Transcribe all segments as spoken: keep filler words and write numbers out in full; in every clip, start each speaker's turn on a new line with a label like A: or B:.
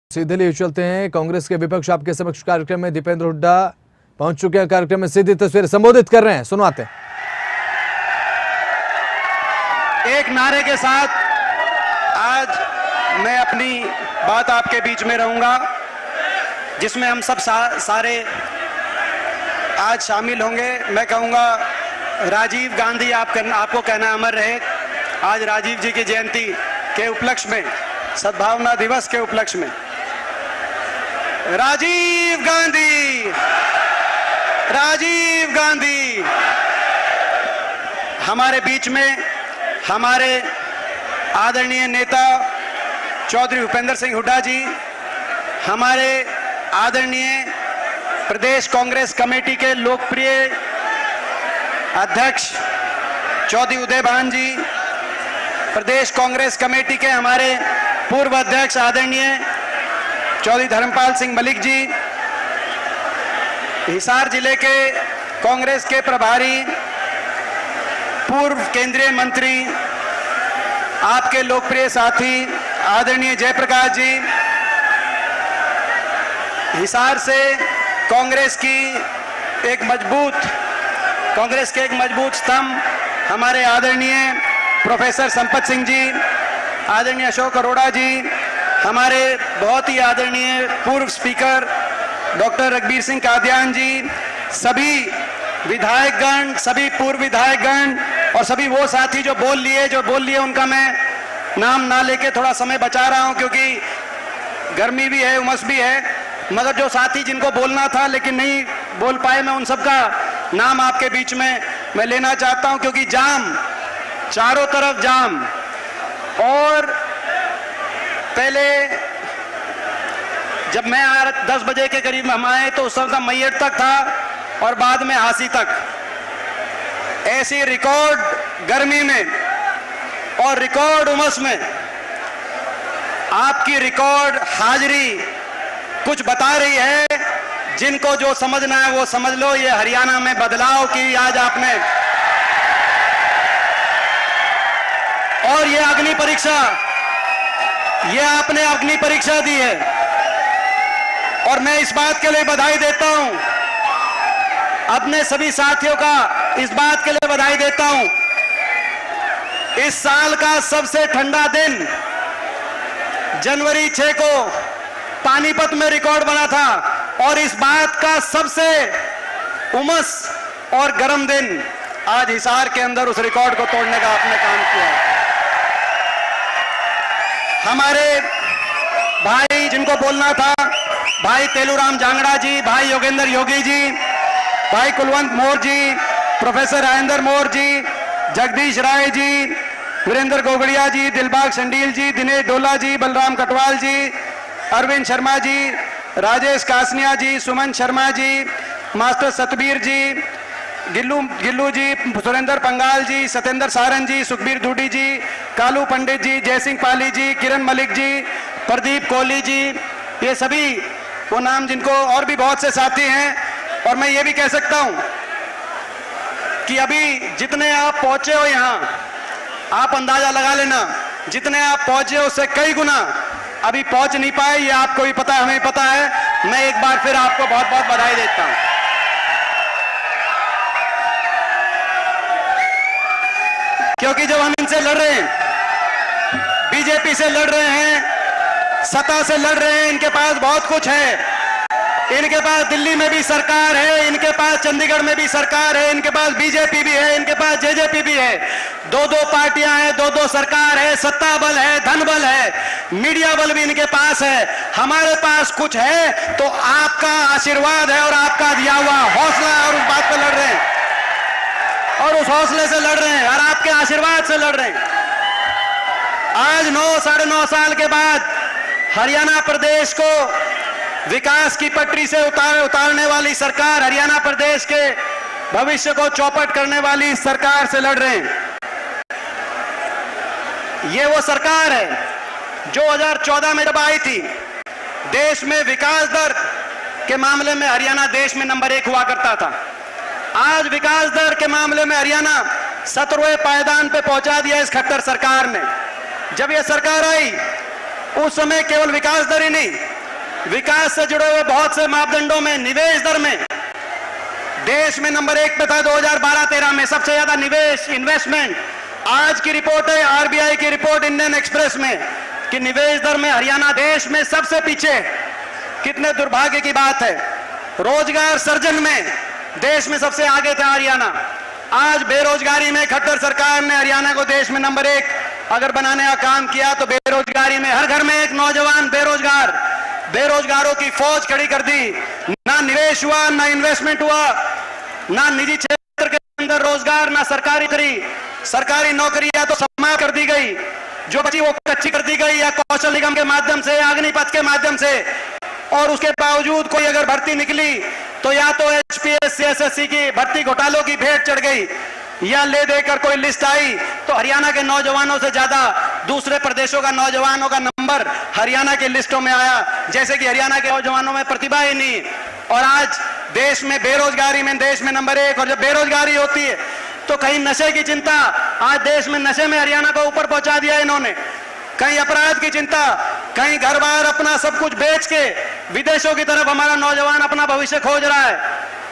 A: सीधे लिए चलते हैं कांग्रेस के विपक्ष आपके समक्ष कार्यक्रम में दीपेंद्र हुड्डा पहुंच चुके हैं। कार्यक्रम में सीधी तस्वीर संबोधित कर रहे हैं, सुनवाते हैं।
B: एक नारे के साथ आज मैं अपनी बात आपके बीच में रहूंगा, जिसमें हम सब सा, सारे आज शामिल होंगे। मैं कहूंगा राजीव गांधी आप करना, आपको कहना अमर रहे। आज राजीव जी की जयंती के उपलक्ष्य में, सद्भावना दिवस के उपलक्ष्य में, राजीव गांधी, राजीव गांधी हमारे बीच में, हमारे आदरणीय नेता चौधरी भूपेंद्र सिंह हुड्डा जी, हमारे आदरणीय प्रदेश कांग्रेस कमेटी के लोकप्रिय अध्यक्ष चौधरी उदय भान जी, प्रदेश कांग्रेस कमेटी के हमारे पूर्व अध्यक्ष आदरणीय चौधरी धर्मपाल सिंह मलिक जी, हिसार जिले के कांग्रेस के प्रभारी पूर्व केंद्रीय मंत्री, आपके लोकप्रिय साथी आदरणीय जयप्रकाश जी, हिसार से कांग्रेस की एक मजबूत कांग्रेस के एक मजबूत स्तंभ हमारे आदरणीय प्रोफेसर संपत सिंह जी, आदरणीय अशोक अरोड़ा जी, हमारे बहुत ही आदरणीय पूर्व स्पीकर डॉक्टर रघबीर सिंह कादियान जी, सभी विधायकगण, सभी पूर्व विधायकगण और सभी वो साथी जो बोल लिए जो बोल लिए उनका मैं नाम ना लेके थोड़ा समय बचा रहा हूं, क्योंकि गर्मी भी है, उमस भी है। मगर जो साथी जिनको बोलना था लेकिन नहीं बोल पाए, मैं उन सबका नाम आपके बीच में मैं लेना चाहता हूं, क्योंकि जाम, चारों तरफ जाम। और पहले जब मैं आ दस बजे के करीब हम आए तो उस समय मैयर तक था और बाद में हासी तक। ऐसी रिकॉर्ड गर्मी में और रिकॉर्ड उमस में आपकी रिकॉर्ड हाजिरी कुछ बता रही है। जिनको जो समझना है वो समझ लो। ये हरियाणा में बदलाव की आज आपने, और ये अग्नि परीक्षा, ये आपने अग्नि परीक्षा दी है। और मैं इस बात के लिए बधाई देता हूं, अपने सभी साथियों का इस बात के लिए बधाई देता हूं। इस साल का सबसे ठंडा दिन जनवरी छह को पानीपत में रिकॉर्ड बना था, और इस बात का सबसे उमस और गर्म दिन आज हिसार के अंदर उस रिकॉर्ड को तोड़ने का आपने काम किया। हमारे भाई जिनको बोलना था, भाई तेलूराम जांगड़ा जी, भाई योगेंद्र योगी जी, भाई कुलवंत मौर्य जी, प्रोफेसर राजेंद्र मौर्य जी, जगदीश राय जी, वीरेंद्र गोगड़िया जी, दिलबाग संडील जी, दिनेश डोला जी, बलराम कटवाल जी, अरविंद शर्मा जी, राजेश कासनिया जी, सुमन शर्मा जी, मास्टर सतबीर जी, गिल्लू गिल्लू जी, सुरेंद्र पंगाल जी, सत्येंद्र सारन जी, सुखबीर धूडी जी, कालू पंडित जी, जयसिंह पाली जी, किरण मलिक जी, प्रदीप कोहली जी, ये सभी वो नाम जिनको, और भी बहुत से साथी हैं। और मैं ये भी कह सकता हूं कि अभी जितने आप पहुंचे हो यहां, आप अंदाजा लगा लेना, जितने आप पहुंचे हो उससे कई गुना अभी पहुंच नहीं पाए। ये आपको भी पता है, हमें पता है। मैं एक बार फिर आपको बहुत बहुत बधाई देता हूं। क्योंकि जब हम इनसे लड़ रहे हैं, बीजेपी से लड़ रहे हैं, सत्ता से लड़ रहे हैं, इनके पास बहुत कुछ है। इनके पास दिल्ली में भी सरकार है, इनके पास चंडीगढ़ में भी सरकार है, इनके पास बीजेपी भी है, इनके पास जेजेपी भी है। दो दो पार्टियां हैं, दो दो सरकार है, सत्ता बल है, धन बल है, मीडिया बल भी इनके पास है। हमारे पास कुछ है तो आपका आशीर्वाद है और आपका दिया हुआ हौसला है, और उस बात पे लड़ रहे हैं, और उस हौसले से लड़ रहे हैं, और आपके आशीर्वाद से लड़ रहे हैं। आज नौ साढ़े नौ साल के बाद हरियाणा प्रदेश को विकास की पटरी से उतार उतारने वाली सरकार, हरियाणा प्रदेश के भविष्य को चौपट करने वाली सरकार से लड़ रहे हैं। ये वो सरकार है जो दो हज़ार चौदह में जब आई थी, देश में विकास दर के मामले में हरियाणा देश में नंबर एक हुआ करता था। आज विकास दर के मामले में हरियाणा सत्रहवें पायदान पे पहुंचा दिया इस खट्टर सरकार ने। जब यह सरकार आई उस समय केवल विकास दर ही नहीं, विकास से जुड़े हुए बहुत से मापदंडों में, निवेश दर में देश में नंबर एक पे था दो हज़ार बारह तेरह में, सबसे ज्यादा निवेश, इन्वेस्टमेंट। आज की रिपोर्ट है आरबीआई की रिपोर्ट इंडियन एक्सप्रेस में कि निवेश दर में हरियाणा देश में सबसे पीछे। कितने दुर्भाग्य की बात है। रोजगार सृजन में देश में सबसे आगे था हरियाणा। आज बेरोजगारी में खट्टर सरकार ने हरियाणा को देश में नंबर एक अगर बनाने का काम किया, तो बेरोजगारी में हर घर में एक नौजवान बेरोजगार, बेरोजगारों की फौज खड़ी कर दी। ना निवेश हुआ, ना इन्वेस्टमेंट हुआ, ना निजी क्षेत्र के अंदर रोजगार, ना सरकारी नौकरी। सरकारी नौकरियां तो समाप्त कर दी गई, जो बची वो कच्ची कर दी गई, या कौशल निगम के माध्यम से, अग्निपथ के माध्यम से। और उसके बावजूद कोई अगर भर्ती निकली तो या तो एचपीएससी एसएससी की भर्ती घोटालों की भेंट चढ़ गई, या ले देकर कोई लिस्ट आई तो हरियाणा के नौजवानों से ज्यादा दूसरे प्रदेशों का नौजवानों का नंबर हरियाणा की लिस्टों में आया, जैसे कि हरियाणा के नौजवानों में प्रतिभा ही नहीं। और आज देश में बेरोजगारी में देश में नंबर एक। और जब बेरोजगारी होती है तो कहीं नशे की चिंता, आज देश में नशे में हरियाणा को ऊपर पहुंचा दिया इन्होंने। कहीं अपराध की चिंता, कहीं घर बार अपना सब कुछ बेच के विदेशों की तरफ हमारा नौजवान अपना भविष्य खोज रहा है।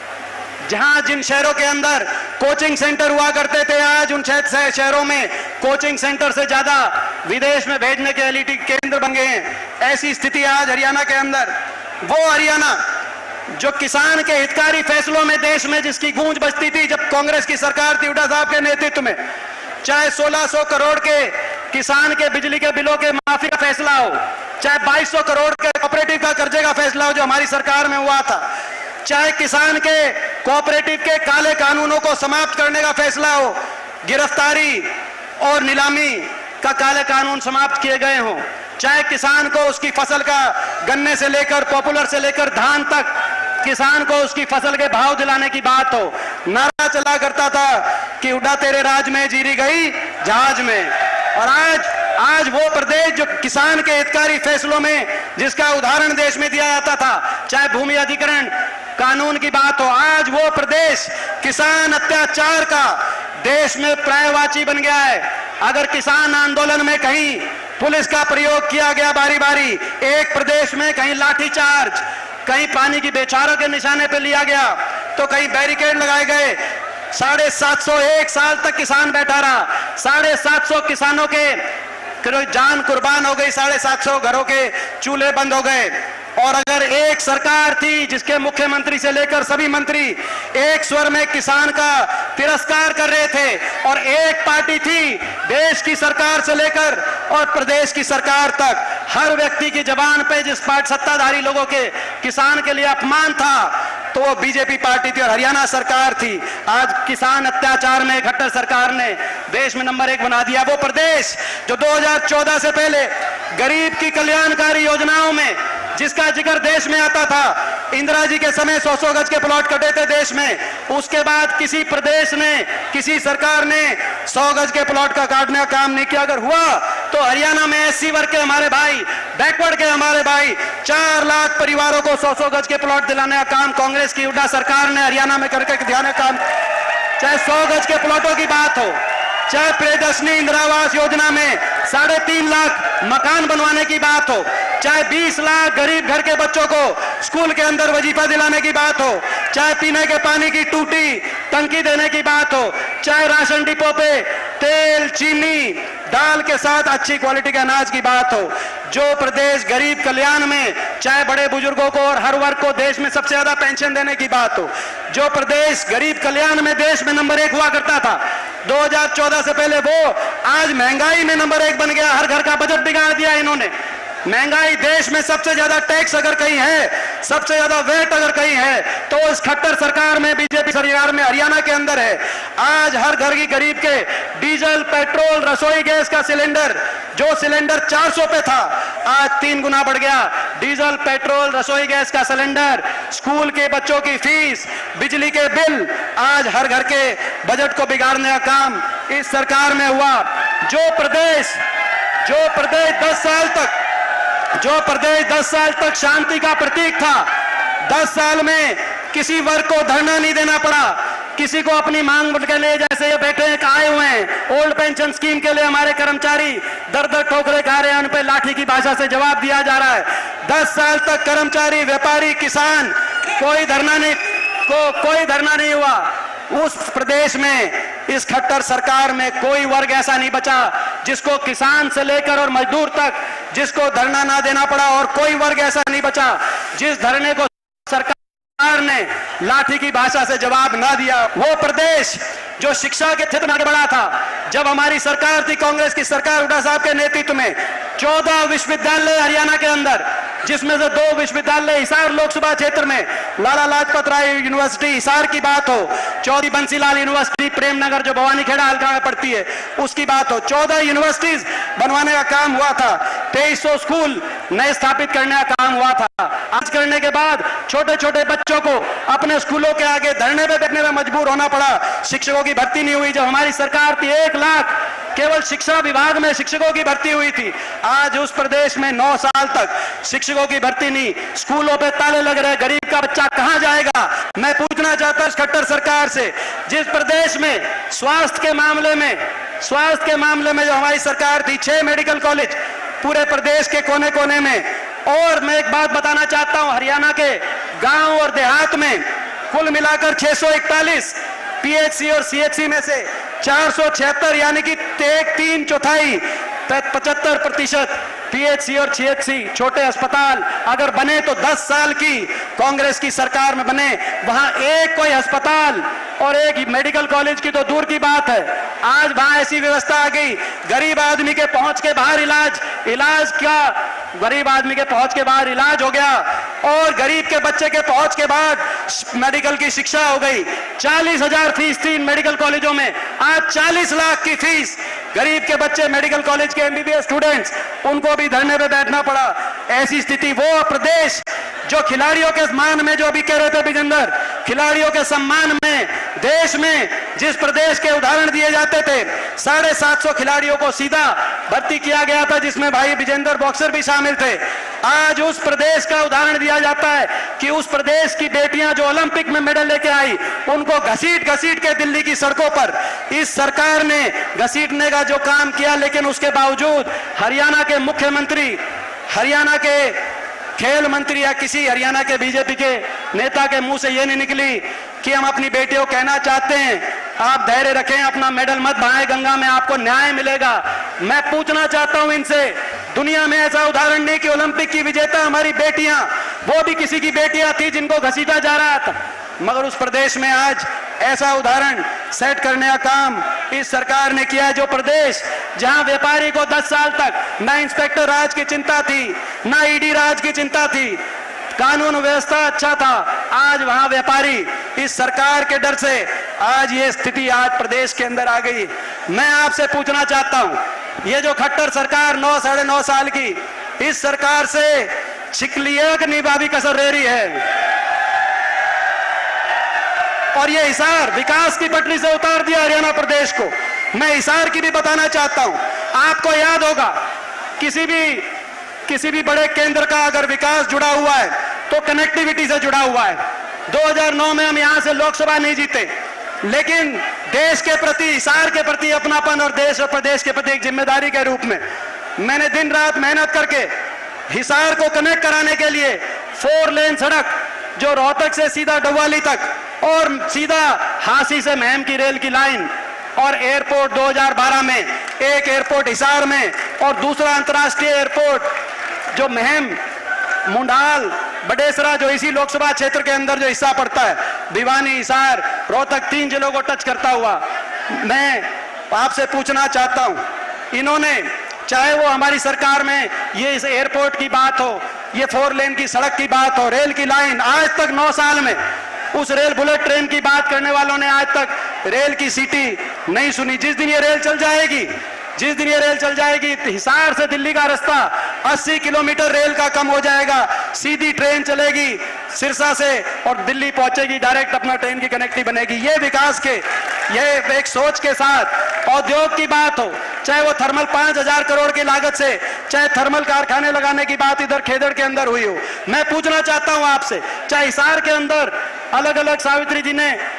B: जहां जिन शहरों के अंदर कोचिंग सेंटर हुआ करते थे, आज उन शहरों में कोचिंग सेंटर से ज्यादा विदेश में भेजने के एलिटी केंद्र बन गए हैं। ऐसी स्थिति आज हरियाणा के अंदर। वो हरियाणा जो किसान के हितकारी फैसलों में देश में जिसकी गूंज बजती थी जब कांग्रेस की सरकार थी हुड्डा साहब के नेतृत्व में, चाहे सोलह सौ करोड़ के किसान के बिजली के बिलों के माफी का फैसला हो, चाहे बाईस सौ करोड़ के कोऑपरेटिव का कर्जे का फैसला हो जो हमारी सरकार में हुआ था, चाहे किसान के कोऑपरेटिव के काले कानूनों को समाप्त करने का फैसला हो, गिरफ्तारी और नीलामी का काले कानून समाप्त किए गए हों, चाहे किसान को उसकी फसल का गन्ने से लेकर पॉपुलर से लेकर धान तक किसान को उसकी फसल के भाव दिलाने की बात हो। नारा चला करता था कि हुड्डा तेरे राज में जीरी गई जहाज में। और आज आज वो प्रदेश जो किसान के हितकारी फैसलों में जिसका उदाहरण देश में दिया जाता था, चाहे भूमि अधिग्रहण कानून की बात हो, आज वो प्रदेश किसान अत्याचार का देश में पर्यायवाची बन गया है। अगर किसान आंदोलन में कहीं पुलिस का प्रयोग किया गया बारी बारी, एक प्रदेश में कहीं लाठीचार्ज, कहीं पानी की बौछारों के निशाने पे लिया गया, तो कहीं बैरिकेड लगाए गए, साढ़े सात सौ एक साल तक किसान बैठा रहा, साढ़े सात सौ किसानों के जान कुर्बान हो गई, साढ़े सात सौ घरों के चूल्हे बंद हो गए। और अगर एक सरकार थी जिसके मुख्यमंत्री से लेकर सभी मंत्री एक स्वर में किसान का तिरस्कार कर रहे थे, और एक पार्टी थी देश की सरकार से लेकर और प्रदेश की सरकार तक हर व्यक्ति की जबान पे जिस पार्टी सत्ताधारी लोगों के किसान के लिए अपमान था, तो वो बीजेपी पार्टी थी और हरियाणा सरकार थी। आज किसान अत्याचार में खट्टर सरकार ने देश में नंबर एक बना दिया। वो प्रदेश जो दो हज़ार चौदह से पहले गरीब की कल्याणकारी योजनाओं में जिसका जिक्र देश में आता था, इंदिरा जी के समय सौ सौ गज के प्लॉट कटे थे देश में, उसके बाद किसी प्रदेश ने, किसी सरकार ने सौ गज के प्लॉट का काटने का काम नहीं किया। अगर हुआ तो हरियाणा में एससी वर्ग के हमारे भाई, बैकवर्ड के हमारे भाई, चार लाख परिवारों को सौ सौ गज के प्लॉट दिलाने का काम कांग्रेस की हुड्डा सरकार ने हरियाणा में करके दिलाने का काम। चाहे सौ गज के प्लॉटों की बात हो, चाहे प्रियदर्शनी इंदिरा आवास योजना में साढ़े तीन लाख मकान बनवाने की बात हो, चाहे बीस लाख गरीब घर के बच्चों को स्कूल के अंदर वजीफा दिलाने की बात हो, चाहे पीने के पानी की टूटी टंकी देने की बात हो, चाहे राशन डिपो पे तेल, चीनी, दाल के साथ अच्छी क्वालिटी के अनाज की बात हो, जो प्रदेश गरीब कल्याण में चाहे बड़े बुजुर्गों को और हर वर्ग को देश में सबसे ज्यादा पेंशन देने की बात हो, जो प्रदेश गरीब कल्याण में देश में नंबर एक हुआ करता था दो हज़ार चौदह से पहले, वो आज महंगाई में नंबर एक बन गया। हर घर का बजट बिगाड़ दिया इन्होंने। महंगाई देश में सबसे ज्यादा टैक्स अगर कहीं है, सबसे ज्यादा वेट अगर कहीं है, तो इस खट्टर सरकार में, बीजेपी सरकार में हरियाणा के अंदर है। आज हर घर की गरीब के डीजल, पेट्रोल, रसोई गैस का सिलेंडर, जो सिलेंडर चार सौ पे था, आज तीन गुना बढ़ गया। डीजल, पेट्रोल, रसोई गैस का सिलेंडर, स्कूल के बच्चों की फीस, बिजली के बिल, आज हर घर के बजट को बिगाड़ने का काम इस सरकार में हुआ। जो प्रदेश जो प्रदेश दस साल तक जो प्रदेश दस साल तक शांति का प्रतीक था, दस साल में किसी वर्ग को धरना नहीं देना पड़ा, किसी को अपनी मांग के लिए, जैसे ये बैठे हैं आए हुए हैं ओल्ड पेंशन स्कीम के लिए, हमारे कर्मचारी दर दर ठोकरे खा रहे हैं, उन पे लाठी की भाषा से जवाब दिया जा रहा है। दस साल तक कर्मचारी, व्यापारी, किसान कोई धरना नहीं को कोई धरना नहीं हुआ। उस प्रदेश में इस खट्टर सरकार में कोई वर्ग ऐसा नहीं बचा जिसको, किसान से लेकर और मजदूर तक, जिसको धरना ना देना पड़ा, और कोई वर्ग ऐसा नहीं बचा जिस धरने को सरकार ने लाठी की भाषा से जवाब ना दिया। वो प्रदेश जो शिक्षा के क्षेत्र में आगे बढ़ा था, जब हमारी सरकार थी, कांग्रेस की सरकार, हुड्डा साहब के नेतृत्व में चौदह विश्वविद्यालय हरियाणा के अंदर, जिसमें से दो विश्वविद्यालय हिसार लोकसभा क्षेत्र में, लाला लाजपत राय यूनिवर्सिटी हिसार की बात हो, चौधरी बंसीलाल यूनिवर्सिटी प्रेमनगर जो भवानीखेड़ा हल्का में पड़ती है उसकी बात हो, चौदह यूनिवर्सिटीज बनवाने का काम हुआ था, तेईस सौ स्कूल नए स्थापित करने का काम हुआ था। आज करने के बाद छोटे छोटे बच्चों को अपने स्कूलों के आगे धरने पे बैठने में मजबूर होना पड़ा। शिक्षकों की भर्ती नहीं हुई। जब हमारी सरकार थी, एक लाख केवल शिक्षा विभाग में शिक्षकों की भर्ती हुई थी। आज उस प्रदेश में नौ साल तक शिक्षकों की भर्ती नहीं, स्कूलों पे ताले लग रहे, गरीब का बच्चा कहां जाएगा? मैं पूछना चाहता हूं इस खट्टर सरकार से, जिस प्रदेश में स्वास्थ्य के मामले में स्वास्थ्य के मामले में जो हमारी सरकार थी, छह मेडिकल कॉलेज पूरे प्रदेश के कोने कोने में, और मैं एक बात बताना चाहता हूं, हरियाणा के गांव और देहात में कुल मिलाकर छह सौ इकतालीस पीएचसी और सीएचसी में से चार सौ छिहत्तर यानी कि एक तीन चौथाई पचहत्तर प्रतिशत पीएचसी और सीएचसी छोटे अस्पताल अगर बने तो दस साल की कांग्रेस की सरकार में बने। वहां एक कोई अस्पताल और एक मेडिकल कॉलेज की तो दूर की बात है, आज वहां ऐसी व्यवस्था आ गई, गरीब आदमी के पहुंच के बाहर इलाज इलाज का गरीब आदमी के पहुंच के बाहर इलाज हो गया, और गरीब के बच्चे के पहुंच के बाद मेडिकल की शिक्षा हो गई। चालीस हजार फीस थी इन मेडिकल कॉलेजों में, आज चालीस लाख की फीस। गरीब के बच्चे मेडिकल कॉलेज के एमबीबीएस स्टूडेंट्स, उनको भी धरने पे बैठना पड़ा। ऐसी स्थिति, वो प्रदेश जो खिलाड़ियों के सम्मान में, जो अभी कह रहे थे विजेंदर, खिलाड़ियों के सम्मान में देश में जिस प्रदेश के उदाहरण दिए जाते थे, साढ़े सात सौ खिलाड़ियों को सीधा भर्ती किया गया था, जिसमें भाई विजेंदर बॉक्सर भी शामिल थे। आज उस प्रदेश का उदाहरण दिया जाता है कि उस प्रदेश की बेटियां जो ओलंपिक में मेडल लेके आई, उनको घसीट घसीट के दिल्ली की सड़कों पर इस सरकार ने घसीटने का जो काम किया, लेकिन उसके बावजूद हरियाणा के मुख्यमंत्री, हरियाणा के खेल मंत्री या किसी हरियाणा के बीजेपी के नेता के मुंह से यह नहीं निकली कि हम अपनी बेटियों को कहना चाहते हैं आप धैर्य रखें, अपना मेडल मत बहाएं गंगा में, आपको न्याय मिलेगा। मैं पूछना चाहता हूं इनसे, दुनिया में ऐसा उदाहरण नहीं कि ओलंपिक की विजेता हमारी बेटियां, वो भी किसी की बेटियां थी जिनको घसीटा जा रहा था, मगर उस प्रदेश में आज ऐसा उदाहरण सेट करने का काम इस सरकार ने किया। जो प्रदेश जहां व्यापारी को दस साल तक ना इंस्पेक्टर राज की चिंता थी, ना ईडी राज की चिंता थी, कानून व्यवस्था अच्छा था, आज वहां व्यापारी इस सरकार के डर से आज ये स्थिति आज प्रदेश के अंदर आ गई। मैं आपसे पूछना चाहता हूं, ये जो खट्टर सरकार नौ साढ़े नौ साल की, इस सरकार से छिकलिया की निभावी कसर रह रही है, और ये हिसार विकास की पटरी से उतार दिया हरियाणा प्रदेश को। मैं हिसार की भी बताना चाहता हूं, आपको याद होगा किसी भी किसी भी बड़े केंद्र का अगर विकास जुड़ा हुआ है तो कनेक्टिविटी से जुड़ा हुआ है। दो हज़ार नौ में हम यहां से लोकसभा नहीं जीते, लेकिन देश के प्रति, हिसार के प्रति अपनापन और देश और प्रदेश के प्रति एक जिम्मेदारी के रूप में मैंने दिन रात मेहनत करके हिसार को कनेक्ट कराने के लिए फोर लेन सड़क जो रोहतक से सीधा डबवाली तक और सीधा हांसी से महम की रेल की लाइन, और एयरपोर्ट दो हज़ार बारह में एक एयरपोर्ट हिसार में और दूसरा अंतर्राष्ट्रीय एयरपोर्ट जो महम, मुंडाल, बडेसरा जो इसी लोकसभा क्षेत्र के अंदर जो हिस्सा पड़ता है, भिवानी, हिसार, रोहतक, तीन जिलों को टच करता हुआ, मैं आपसे पूछना चाहता हूं, इन्होंने चाहे वो हमारी सरकार में ये इस एयरपोर्ट की बात हो, ये फोर लेन की सड़क की बात हो, रेल की लाइन, आज तक नौ साल में उस रेल बुलेट ट्रेन की बात करने वालों ने आज तक रेल की सीटी नहीं सुनी। जिस दिन ये रेल चल जाएगी जिस दिन ये रेल चल जाएगी हिसार से दिल्ली का रास्ता अस्सी किलोमीटर रेल का कम हो जाएगा, सीधी ट्रेन चलेगी सिरसा से और दिल्ली पहुंचेगी, डायरेक्ट अपना ट्रेन की कनेक्टिविटी बनेगी। ये विकास के, ये एक सोच के साथ उद्योग की बात हो, चाहे वो थर्मल पांच हजार करोड़ की लागत से, चाहे थर्मल कारखाने लगाने की बात इधर खेदड़ के अंदर हुई हो, मैं पूछना चाहता हूं आपसे, चाहे हिसार के अंदर अलग अलग सावित्री जी ने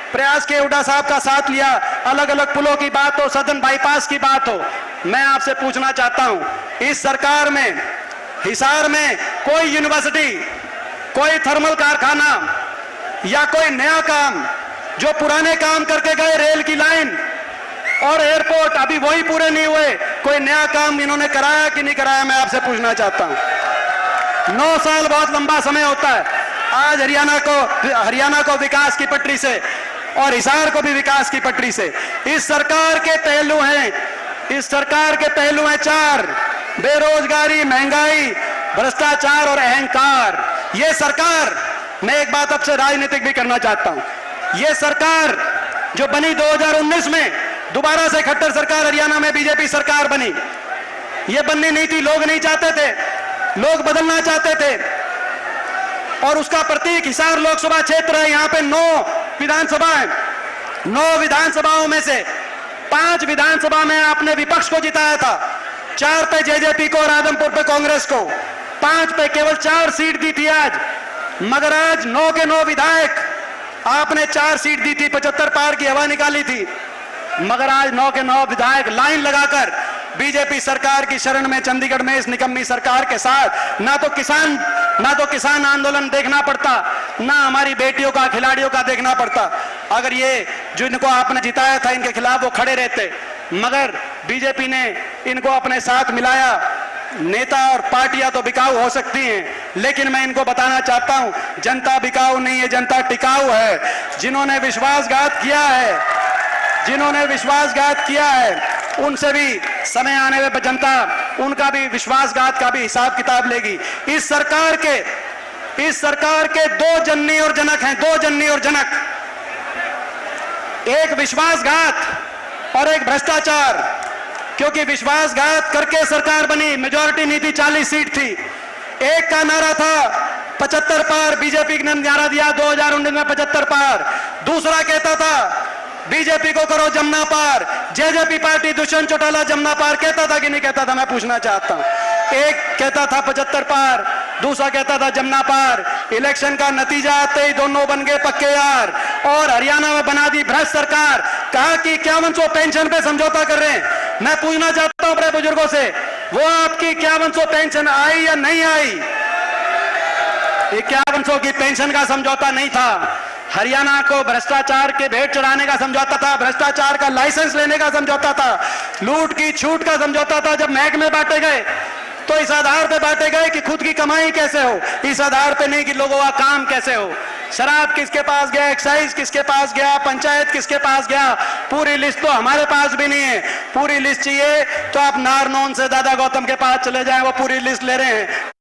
B: प्रयास किए, हुड्डा साहब का साथ लिया, अलग अलग पुलों की बात हो, सदन बाईपास की बात हो। मैं आपसे पूछना चाहता हूं, इस सरकार में हिसार में कोई यूनिवर्सिटी, कोई थर्मल कारखाना या कोई नया काम, जो पुराने काम करके गए, रेल की लाइन और एयरपोर्ट अभी वही पूरे नहीं हुए, कोई नया काम इन्होंने कराया कि नहीं कराया, मैं आपसे पूछना चाहता हूं। नौ साल बहुत लंबा समय होता है। आज हरियाणा को हरियाणा को विकास की पटरी से और हिसार को भी विकास की पटरी से। इस सरकार के पहलू हैं, इस सरकार के पहलू हैं चार: बेरोजगारी, महंगाई, भ्रष्टाचार और अहंकार। ये सरकार, मैं एक बात आपसे राजनीतिक भी करना चाहता हूं, ये सरकार जो बनी दो हज़ार उन्नीस में, दोबारा से खट्टर सरकार हरियाणा में बीजेपी सरकार बनी, ये बननी नहीं थी, लोग नहीं चाहते थे, लोग बदलना चाहते थे। और उसका प्रतीक हिसार लोकसभा क्षेत्र है। यहां पे नौ विधानसभा है, नौ विधानसभाओं में से पांच विधानसभा में आपने विपक्ष को जिताया था, चार पे जेजेपी को और आदमपुर पे कांग्रेस को, पांच पे केवल चार सीट दी थी आज। मगर आज नौ के नौ विधायक, आपने चार सीट दी थी, पचहत्तर पार की हवा निकाली थी, मगर आज नौ के नौ विधायक लाइन लगाकर बीजेपी सरकार की शरण में चंडीगढ़ में इस निकम्मी सरकार के साथ, ना तो किसान ना तो किसान आंदोलन देखना पड़ता, ना हमारी बेटियों का, खिलाड़ियों का देखना पड़ता। अगर ये जिनको आपने जिताया था इनके खिलाफ वो खड़े रहते, मगर बीजेपी ने इनको अपने साथ मिलाया। नेता और पार्टियां तो बिकाऊ हो सकती हैं, लेकिन मैं इनको बताना चाहता हूं, जनता बिकाऊ नहीं है, जनता टिकाऊ है। जिन्होंने विश्वासघात किया है, जिन्होंने विश्वासघात किया है, उनसे भी समय आने में जनता उनका भी विश्वासघात का भी हिसाब किताब लेगी। इस सरकार के इस सरकार के दो जननी और जनक हैं, दो जननी और जनक, एक विश्वासघात और एक भ्रष्टाचार। क्योंकि विश्वासघात करके सरकार बनी, मेजॉरिटी नहीं थी, चालीस सीट थी। एक का नारा था पचहत्तर पार, बीजेपी ने नारा दिया दो हज़ार उन्नीस में पचहत्तर पार। दूसरा कहता था बीजेपी को करो जमुना पार, जेजेपी पार्टी दुष्यंत चौटाला जमुना पार कहता था कि नहीं कहता था, मैं पूछना चाहता हूं। एक कहता था पचहत्तर पार, दूसरा कहता था जमुना पार। इलेक्शन का नतीजा आते ही दोनों बन गए पक्के यार, और हरियाणा में बना दी भ्रष्ट सरकार। कहा कि इक्यावन सौ पेंशन पे समझौता कर रहे हैं। मैं पूछना चाहता हूं अपने बुजुर्गों से, वो आपकी इक्यावन सौ पेंशन आई या नहीं आई? इक्यावन सौ की पेंशन का समझौता नहीं था, हरियाणा को भ्रष्टाचार के भेंट चढ़ाने का समझौता था, भ्रष्टाचार का लाइसेंस लेने का समझौता था, लूट की छूट का समझौता था। जब महकमे बांटे गए तो इस आधार पे बांटे गए कि खुद की कमाई कैसे हो, इस आधार पे नहीं कि लोगों का काम कैसे हो। शराब किसके पास गया, एक्साइज किसके पास गया, पंचायत किसके पास गया, पूरी लिस्ट तो हमारे पास भी नहीं है। पूरी लिस्ट चाहिए तो आप नारनौन से दादा गौतम के पास चले जाएं, वो पूरी लिस्ट ले रहे हैं।